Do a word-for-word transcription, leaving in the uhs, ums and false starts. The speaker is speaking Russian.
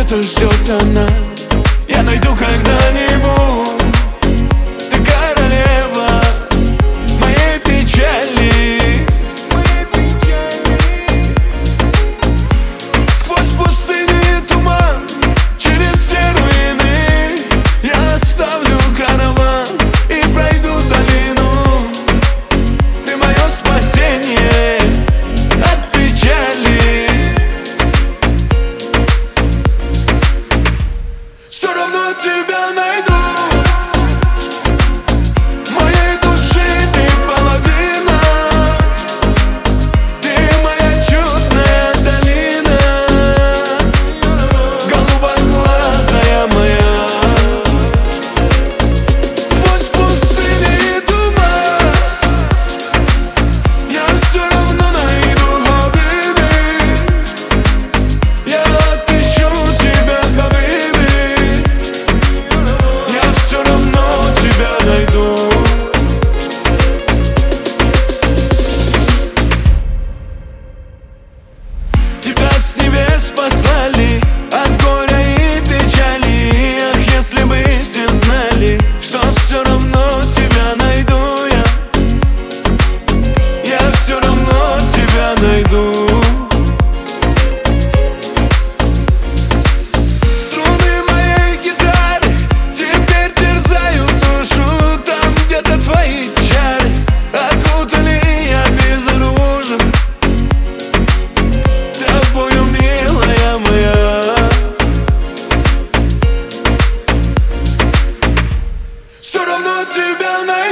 где-то ждет она. Я найду когда-нибудь. Ты королева моей печали. Сквозь пустыню и туман, через все руины я оставлю караван и пройду долину. Ты мое спасение от печали. Все равно тебя найду. Моей души ты половина. Ты моя чудная долина. Голубоглазая моя. Сквозь пустыни и туман я все равно найду, oh baby. Я отыщу тебя, oh baby. Я все равно тебя найду. Тебя с небес послали от горя и печали. Ах, если бы все знали, что все равно тебя найду я. Я все равно тебя найду. Струны моей гитары теперь терзают душу. Там где-то твои чары окутали, я безоружен тобою, милая моя. Все равно тебя найду.